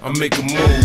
I make a move.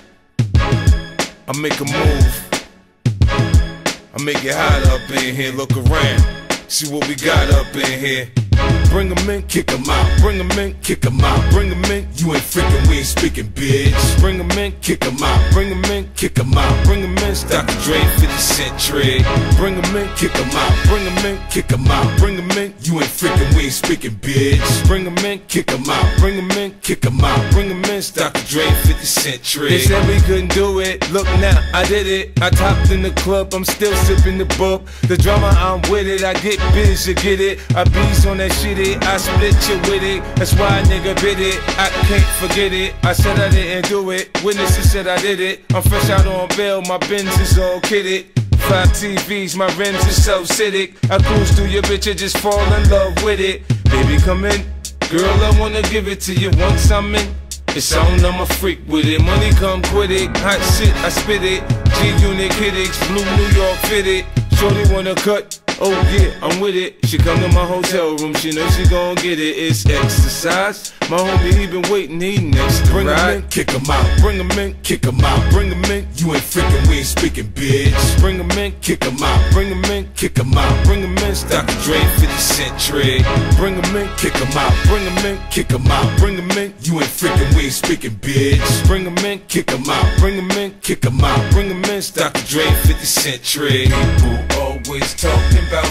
I make a move. I make it hot up in here. Look around, see what we got up in here. Bring 'em in, kick 'em out. Bring 'em in, kick 'em out. Bring 'em in, you ain't freaking, we ain't speaking, bitch. Bring 'em in, kick 'em out. Bring 'em in, kick 'em out. Bring 'em in, Dr. Dre, 50 Cent Trade. Bring 'em in, kick 'em out. Bring 'em in, kick 'em out. Bring 'em in, you ain't freaking, we ain't speaking, bitch. Bring 'em in, kick 'em out. Bring 'em in, kick 'em out. Bring 'em in, Dr. Dre, 50 Cent Trade. They said we couldn't do it. Look now, I did it. I topped in the club, I'm still sipping the bub. The drama, I'm with it. I get biz, you get it. I beats on that shit. I split you with it, that's why a nigga bit it. I can't forget it, I said I didn't do it. Witnesses said I did it. I'm fresh out on bail, my Benz is all kitted. 5 TVs, my rims is so acidic. I cruise through your bitch and just fall in love with it. Baby, come in, girl, I wanna give it to you once I'm in. It's on, I'm a freak with it. Money come quit it, hot shit, I spit it. G-Unit Kiddicks, blue New York fitted. Shorty wanna cut, oh yeah, I'm with it. She come to my hotel room, she know she gon' get it. It's exercise. My homie, he been waiting, he next to Bring 'em in, kick 'em out. Bring 'em in, kick 'em out. Bring 'em in, you ain't freaking, we ain't speaking, bitch. Bring 'em in, kick 'em out. Bring 'em in, kick 'em out. Bring 'em in, Dr. Dre, 50 Cent Trade. Bring 'em in, kick 'em out. Bring 'em in, kick 'em out. Bring 'em in, you ain't freaking, we ain't speaking, bitch. Bring 'em in, kick 'em out. Bring 'em in, kick 'em out. Bring 'em in, Dr. Dre, 50 Cent Trade. People always talking about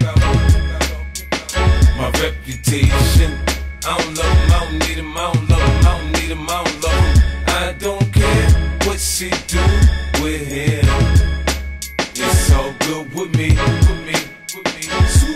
my reputation. I don't love him, I don't need him, I don't love him, I don't need him, I don't love him. I don't care what she do with him. It's all good with me, with me, with me.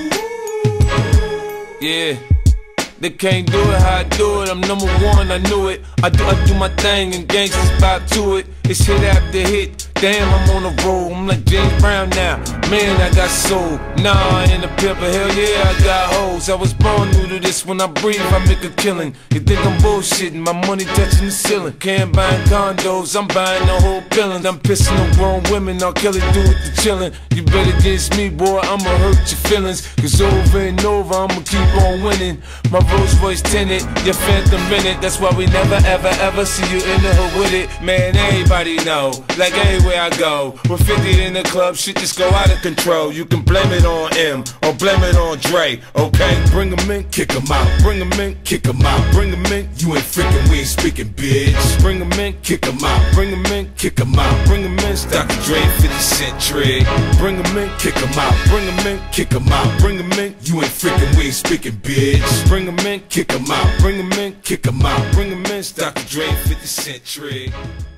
Yeah. They can't do it how I do it, I'm number one, I knew it. I do my thing and gangsters bout to it. It's hit after hit, damn I'm on the road. I'm like James Brown now, man I got soul. Nah, I ain't a pimp, but hell yeah I got hoes. I was born new to this, when I breathe I make a killing. You think I'm bullshitting, my money touching the ceiling. Can't buy condos, I'm buying the whole building. I'm pissing on grown women, all Kelly do with the chillin'. You bet against me boy, I'ma hurt your feelings. Cause over and over I'ma keep on winning. My Rolls Royce tinted, your Phantom minute. That's why we never ever ever see you in the hood with it. Man, everybody know, like everywhere I go. With 50 in the club, shit just go out of control. You can blame it on M, or blame it on Dre, okay? Bring 'em in, kick 'em out. Bring 'em in, kick 'em out. Bring 'em in, you ain't freaking, we ain't speaking, bitch. Bring 'em in, kick 'em out. Bring 'em in, kick 'em out. Bring 'em in, Dr. Dre, 50 Cent Trade. Bring 'em in, kick 'em out. Bring 'em in, kick 'em out. Bring 'em in, you ain't freaking, we ain't speaking, bitch. Bring 'em in, kick 'em out. Bring 'em in, kick 'em out. Bring 'em in, Dr. Dre, 50 Cent Trade.